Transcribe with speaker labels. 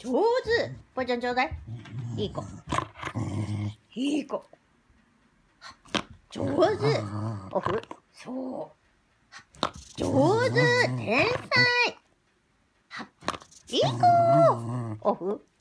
Speaker 1: 上手。ぽいちゃんちょうだい。いい子。いい子。上手。オフ。そう。上手。天才。いい子。オフ。